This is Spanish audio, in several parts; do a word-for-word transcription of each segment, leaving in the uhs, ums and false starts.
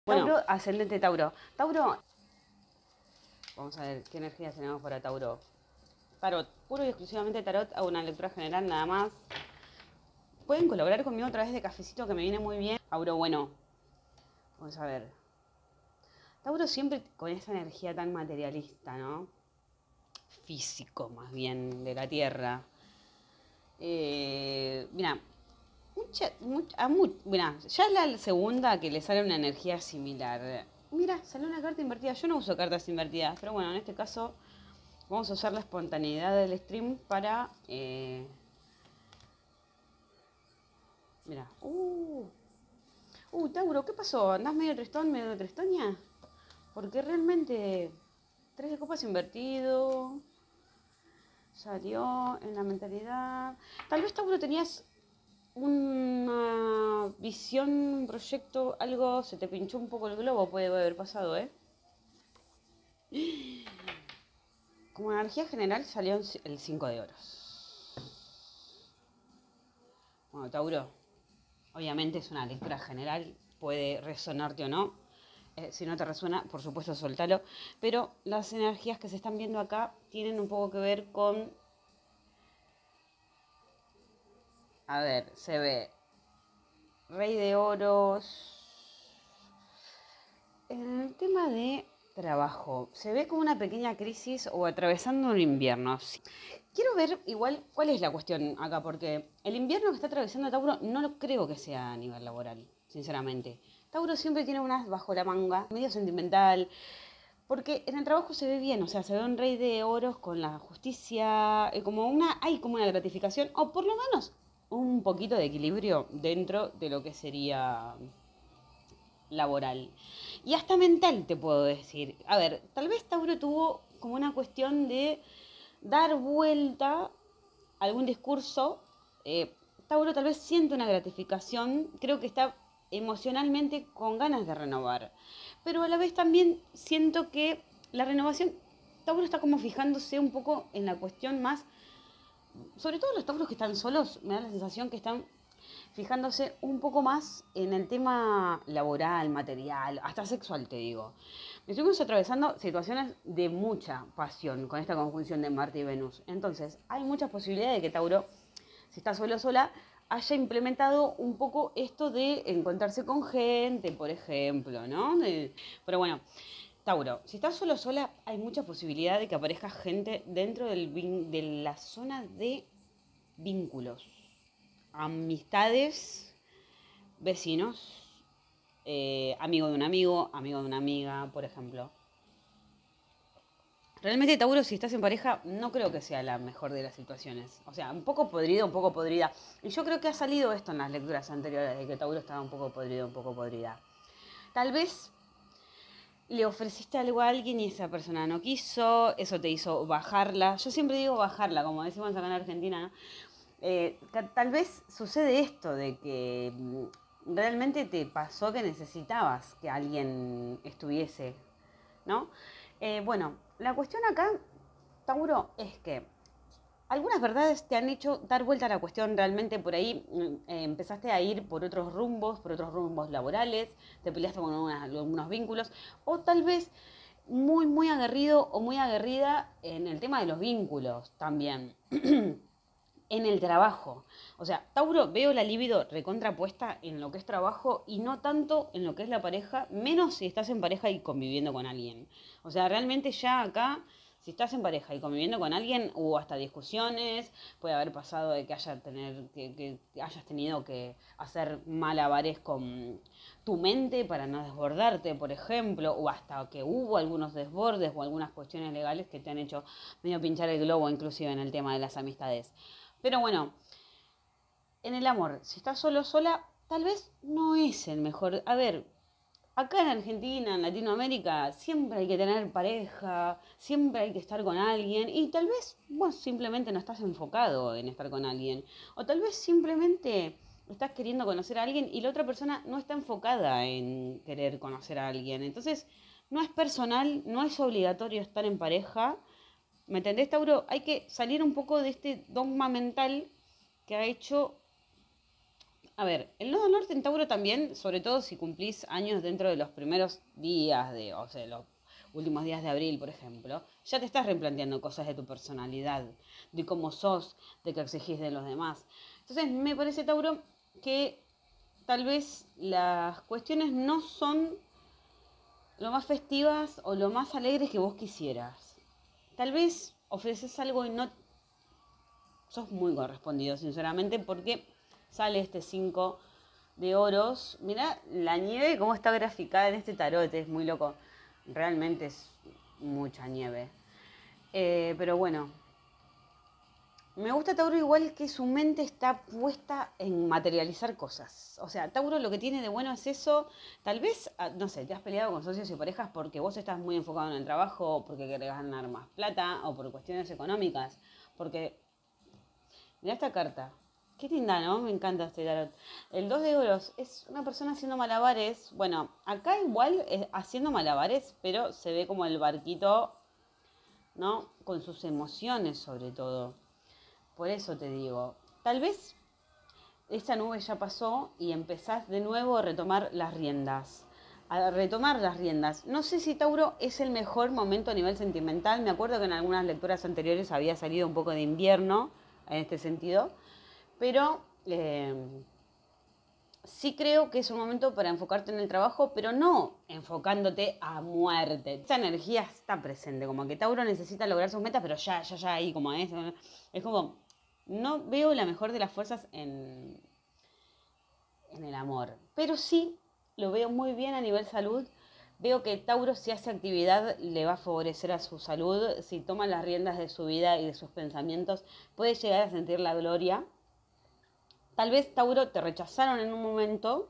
Bueno, Tauro, ascendente Tauro. Tauro, vamos a ver qué energías tenemos para Tauro. Tarot, puro y exclusivamente tarot, hago una lectura general nada más. Pueden colaborar conmigo a través de cafecito que me viene muy bien. Tauro, bueno, vamos a ver. Tauro siempre con esa energía tan materialista, ¿no? Físico, más bien, de la tierra. Eh, mira, mucha, mucha, mu- mira, ya es la segunda que le sale una energía similar. Mira, salió una carta invertida. Yo no uso cartas invertidas, pero bueno, en este caso vamos a usar la espontaneidad del stream para... Eh, mira, uh, uh, Tauro, ¿qué pasó? ¿Andás medio tristón, medio tristoña? Porque realmente tres de copas invertido, salió en la mentalidad. Tal vez Tauro tenías una visión, un proyecto, algo, se te pinchó un poco el globo, puede haber pasado, ¿eh? Como energía general salió el cinco de oros. Bueno, Tauro, obviamente es una lectura general, puede resonarte o no. Eh, si no te resuena, por supuesto, soltalo. Pero las energías que se están viendo acá tienen un poco que ver con... A ver, se ve Rey de Oros. En el tema de trabajo, se ve como una pequeña crisis o atravesando un invierno. Sí. Quiero ver igual cuál es la cuestión acá, porque el invierno que está atravesando Tauro no lo creo que sea a nivel laboral, sinceramente. Tauro siempre tiene unas bajo la manga, medio sentimental, porque en el trabajo se ve bien, o sea, se ve un rey de oros con la justicia, eh, como una, hay como una gratificación, o por lo menos un poquito de equilibrio dentro de lo que sería laboral. Y hasta mental, te puedo decir. A ver, tal vez Tauro tuvo como una cuestión de dar vuelta a algún discurso. Eh, Tauro tal vez siente una gratificación, creo que está emocionalmente con ganas de renovar. Pero a la vez también siento que la renovación, Tauro está como fijándose un poco en la cuestión más, sobre todo los Tauros que están solos, me da la sensación que están fijándose un poco más en el tema laboral, material, hasta sexual, te digo. Estuvimos atravesando situaciones de mucha pasión con esta conjunción de Marte y Venus. Entonces, hay muchas posibilidades de que Tauro, si está solo o sola, haya implementado un poco esto de encontrarse con gente, por ejemplo, ¿no? De- pero bueno, Tauro, si estás solo o sola, hay mucha posibilidad de que aparezca gente dentro del vin- de la zona de vínculos, amistades, vecinos, eh, amigo de un amigo, amigo de una amiga, por ejemplo. Realmente, Tauro, si estás en pareja, no creo que sea la mejor de las situaciones. O sea, un poco podrido, un poco podrida. Y yo creo que ha salido esto en las lecturas anteriores, de que Tauro estaba un poco podrido, un poco podrida. Tal vez le ofreciste algo a alguien y esa persona no quiso, eso te hizo bajarla. Yo siempre digo bajarla, como decimos acá en Argentina, ¿no? Eh, tal vez sucede esto de que mm, realmente te pasó que necesitabas que alguien estuviese, ¿no? Eh, bueno, la cuestión acá, Tauro, es que algunas verdades te han hecho dar vuelta a la cuestión realmente por ahí. mm, eh, empezaste a ir por otros rumbos, por otros rumbos laborales, te peleaste con unas- algunos vínculos, o tal vez muy, muy aguerrido o muy aguerrida en el tema de los vínculos también. En el trabajo. O sea, Tauro, veo la libido recontrapuesta en lo que es trabajo y no tanto en lo que es la pareja, menos si estás en pareja y conviviendo con alguien. O sea, realmente ya acá, si estás en pareja y conviviendo con alguien, hubo hasta discusiones, puede haber pasado de que, haya tener, que, que- que hayas tenido que hacer malabares con tu mente para no desbordarte, por ejemplo, o hasta que hubo algunos desbordes o algunas cuestiones legales que te han hecho medio pinchar el globo, inclusive en el tema de las amistades. Pero bueno, en el amor, si estás solo sola, tal vez no es el mejor. A ver, acá en Argentina, en Latinoamérica, siempre hay que tener pareja, siempre hay que estar con alguien y tal vez vos simplemente no estás enfocado en estar con alguien. O tal vez simplemente estás queriendo conocer a alguien y la otra persona no está enfocada en querer conocer a alguien. Entonces, no es personal, no es obligatorio estar en pareja. ¿Me entendés, Tauro? Hay que salir un poco de este dogma mental que ha hecho A ver, el nodo norte en Tauro también, sobre todo si cumplís años dentro de los primeros días de, o sea, los últimos días de abril, por ejemplo, ya te estás replanteando cosas de tu personalidad, de cómo sos, de qué exigís de los demás. Entonces, me parece, Tauro, que tal vez las cuestiones no son lo más festivas o lo más alegres que vos quisieras. Tal vez ofreces algo y no sos muy correspondido, sinceramente, porque sale este cinco de oros. Mirá la nieve, cómo está graficada en este tarot, es muy loco. Realmente es mucha nieve. Eh, pero bueno, me gusta Tauro igual que su mente está puesta en materializar cosas. O sea, Tauro lo que tiene de bueno es eso. Tal vez, ah, no sé, te has peleado con socios y parejas porque vos estás muy enfocado en el trabajo, o porque querés ganar más plata, o por cuestiones económicas. Porque, mira esta carta. Qué linda, ¿no? Me encanta este tarot. El dos de oros es una persona haciendo malabares. Bueno, acá igual es haciendo malabares, pero se ve como el barquito, ¿no? Con sus emociones sobre todo. Por eso te digo, tal vez esta nube ya pasó y empezás de nuevo a retomar las riendas. A retomar las riendas. No sé si Tauro es el mejor momento a nivel sentimental. Me acuerdo que en algunas lecturas anteriores había salido un poco de invierno en este sentido. Pero eh, sí creo que es un momento para enfocarte en el trabajo, pero no enfocándote a muerte. Esta energía está presente, como que Tauro necesita lograr sus metas, pero ya, ya, ya ahí, como es. Es como, no veo la mejor de las fuerzas en, en el amor, pero sí lo veo muy bien a nivel salud. Veo que Tauro, si hace actividad, le va a favorecer a su salud. Si toma las riendas de su vida y de sus pensamientos, puede llegar a sentir la gloria. Tal vez, Tauro, te rechazaron en un momento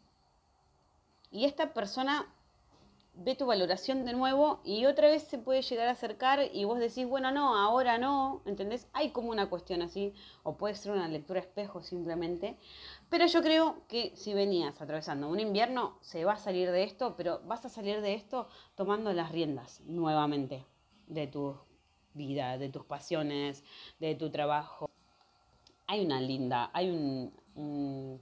y esta persona ve tu valoración de nuevo y otra vez se puede llegar a acercar y vos decís, bueno, no, ahora no, ¿entendés? Hay como una cuestión así, o puede ser una lectura espejo simplemente, pero yo creo que si venías atravesando un invierno, se va a salir de esto, pero vas a salir de esto tomando las riendas nuevamente de tu vida, de tus pasiones, de tu trabajo. Hay una linda, hay un, un,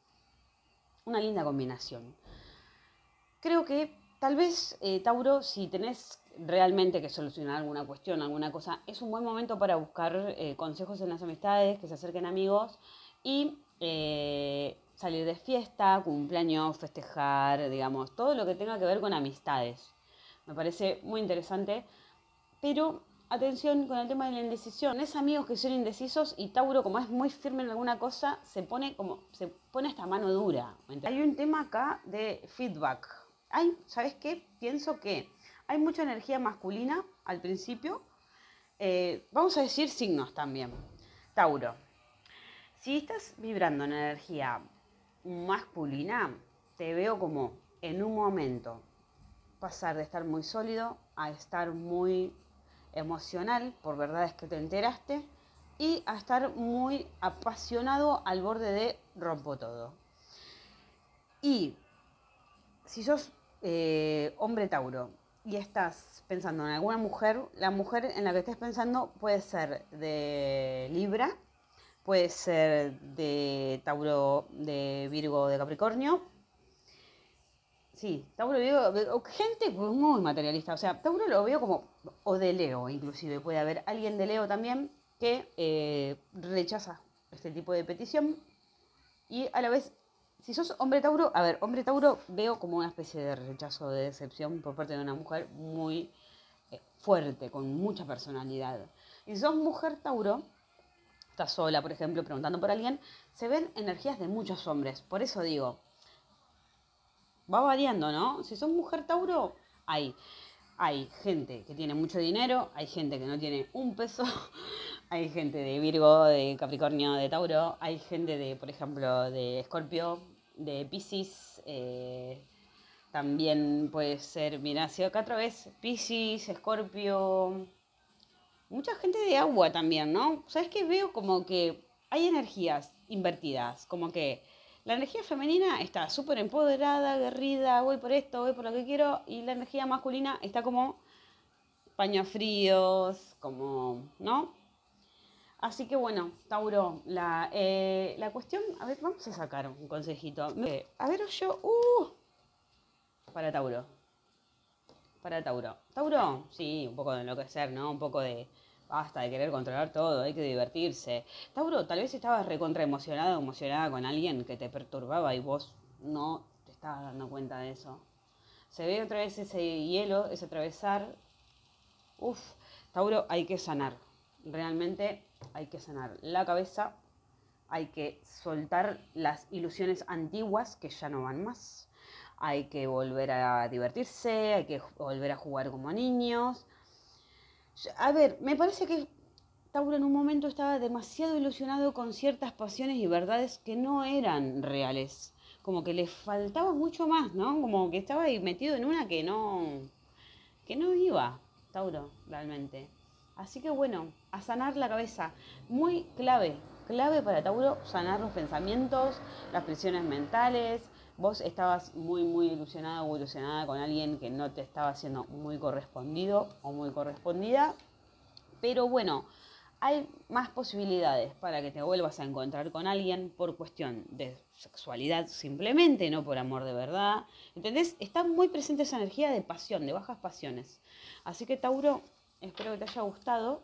una linda combinación. Creo que tal vez, eh, Tauro, si tenés realmente que solucionar alguna cuestión, alguna cosa, es un buen momento para buscar eh, consejos en las amistades, que se acerquen amigos y eh, salir de fiesta, cumpleaños, festejar, digamos, todo lo que tenga que ver con amistades. Me parece muy interesante, pero atención con el tema de la indecisión. Es amigos que son indecisos y Tauro, como es muy firme en alguna cosa, se pone como se pone esta mano dura. Hay un tema acá de feedback. Hay, ¿sabes qué? Pienso que hay mucha energía masculina al principio. Eh, vamos a decir signos también. Tauro, si estás vibrando en energía masculina, te veo como en un momento pasar de estar muy sólido a estar muy emocional por verdades que te enteraste y a estar muy apasionado al borde de rompo todo. Y si sos eh, hombre Tauro y estás pensando en alguna mujer, la mujer en la que estés pensando puede ser de Libra, puede ser de Tauro, de Virgo, de Capricornio. Sí, Tauro Virgo, gente muy materialista. O sea, Tauro lo veo como, o de Leo inclusive, puede haber alguien de Leo también que eh, rechaza este tipo de petición. Y a la vez, si sos hombre Tauro, a ver, hombre Tauro veo como una especie de rechazo, de decepción por parte de una mujer muy eh, fuerte, con mucha personalidad. Y si sos mujer Tauro, estás sola, por ejemplo, preguntando por alguien, se ven energías de muchos hombres. Por eso digo, va variando, ¿no? Si sos mujer Tauro, hay, hay gente que tiene mucho dinero, hay gente que no tiene un peso, hay gente de Virgo, de Capricornio, de Tauro, hay gente de, por ejemplo, de Escorpio, de Piscis, eh, también puede ser, mira, si acá otra vez, Piscis, Escorpio, mucha gente de agua también, ¿no? ¿Sabes qué? Veo como que hay energías invertidas, como que la energía femenina está súper empoderada, aguerrida, voy por esto, voy por lo que quiero, y la energía masculina está como paños fríos, como, ¿no? Así que bueno, Tauro, la, eh, la cuestión, a ver, vamos a sacar un consejito. Eh, a ver, yo, uh, para Tauro, para Tauro. Tauro, sí, un poco de enloquecer, ¿no? Un poco de, basta de querer controlar todo, hay que divertirse. Tauro, tal vez estabas recontra emocionado, emocionada con alguien que te perturbaba y vos no te estabas dando cuenta de eso. Se ve otra vez ese hielo, ese atravesar. Uf, Tauro, hay que sanar. Realmente hay que sanar la cabeza, hay que soltar las ilusiones antiguas que ya no van más. Hay que volver a divertirse, hay que volver a jugar como niños. A ver, me parece que Tauro en un momento estaba demasiado ilusionado con ciertas pasiones y verdades que no eran reales. Como que le faltaba mucho más, ¿no? Como que estaba ahí metido en una que no, que no iba, Tauro, realmente. Así que bueno, a sanar la cabeza. Muy clave, clave para Tauro, sanar los pensamientos, las presiones mentales. Vos estabas muy, muy ilusionado o ilusionada con alguien que no te estaba siendo muy correspondido o muy correspondida. Pero bueno, hay más posibilidades para que te vuelvas a encontrar con alguien por cuestión de sexualidad simplemente, no por amor de verdad. ¿Entendés? Está muy presente esa energía de pasión, de bajas pasiones. Así que Tauro, espero que te haya gustado.